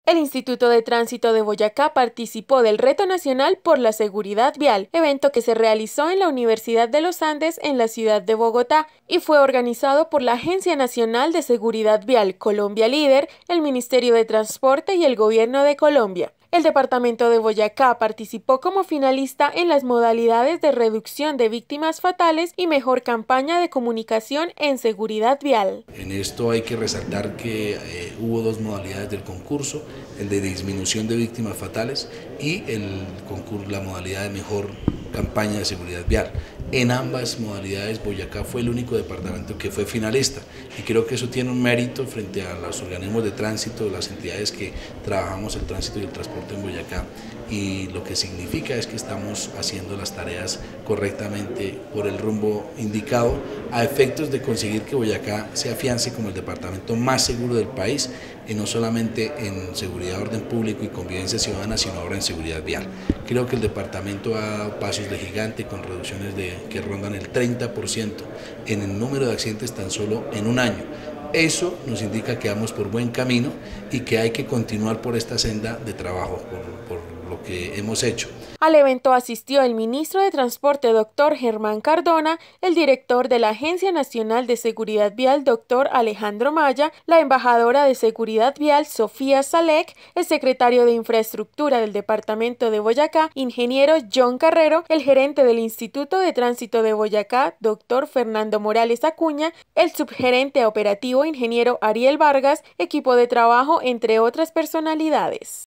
El Instituto de Tránsito de Boyacá participó del Reto Nacional por la Seguridad Vial, evento que se realizó en la Universidad de los Andes en la ciudad de Bogotá y fue organizado por la Agencia Nacional de Seguridad Vial Colombia Líder, el Ministerio de Transporte y el Gobierno de Colombia. El departamento de Boyacá participó como finalista en las modalidades de reducción de víctimas fatales y mejor campaña de comunicación en seguridad vial. En esto hay que resaltar que hubo dos modalidades del concurso, el de disminución de víctimas fatales y la modalidad de mejor campaña de seguridad vial. En ambas modalidades Boyacá fue el único departamento que fue finalista y creo que eso tiene un mérito frente a los organismos de tránsito, las entidades que trabajamos el tránsito y el transporte en Boyacá, y lo que significa es que estamos haciendo las tareas correctamente por el rumbo indicado a efectos de conseguir que Boyacá se afiance como el departamento más seguro del país, y no solamente en seguridad, orden público y convivencia ciudadana, sino ahora en seguridad vial. Creo que el departamento ha dado pasos de gigante con reducciones que rondan el 30% en el número de accidentes tan solo en un año. Eso nos indica que vamos por buen camino y que hay que continuar por esta senda de trabajo, por lo que hemos hecho. Al evento asistió el ministro de Transporte, doctor Germán Cardona, el director de la Agencia Nacional de Seguridad Vial, doctor Alejandro Maya, la embajadora de Seguridad Vial, Sofía Salek, el secretario de Infraestructura del Departamento de Boyacá, ingeniero John Carrero, el gerente del Instituto de Tránsito de Boyacá, doctor Fernando Morales Acuña, el subgerente operativo, ingeniero Ariel Vargas, equipo de trabajo, entre otras personalidades.